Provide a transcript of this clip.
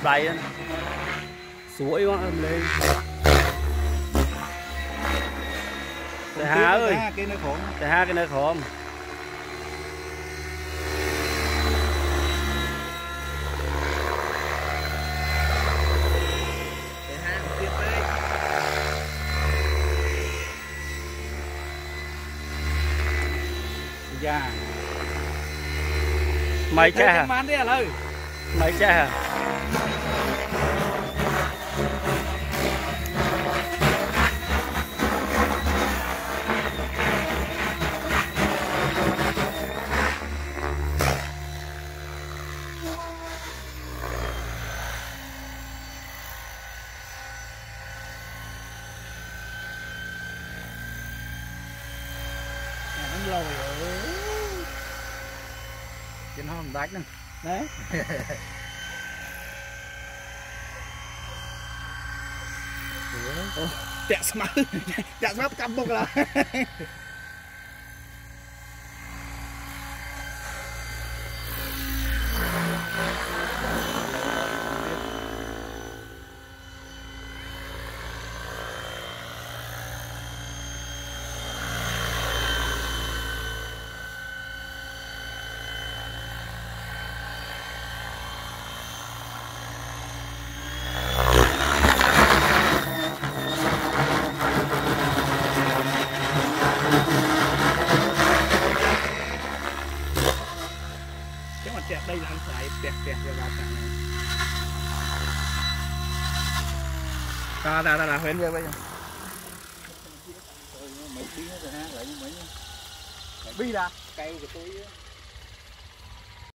đầy anh suối quá lên Tài Hà ơi, Tài Hà cái nơi khổm dạ mày cha hả? Mán đi à lời Mày cha hả? lồi trên hòn đáy nè đấy tẹt smart cắm bốc là tẹt đây là anh phải tẹt vào này ta là huyền về bây giờ mấy bí nữa rồi ha lại mấy bi ra cây của tôi